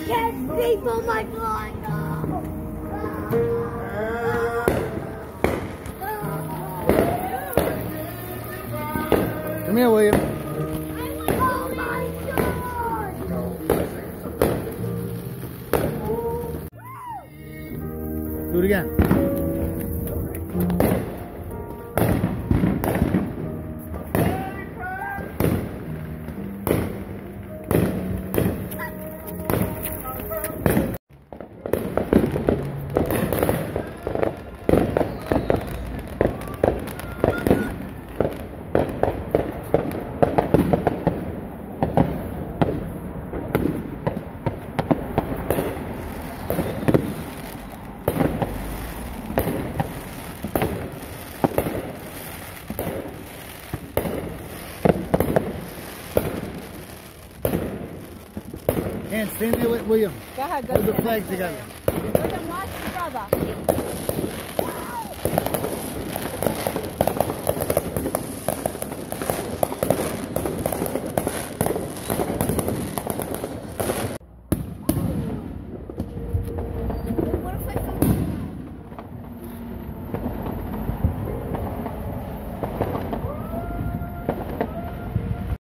can't sleep on my blanket. Come here, William. Oh my God! Do it again. And stand there with William. Go ahead, go hold the stand flag next to together. William. William, watch your brother.